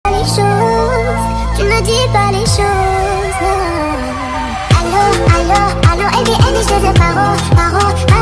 Les choses, tu ne dis pas les choses. Allô, allô, allô, et bien, je te paro, paro,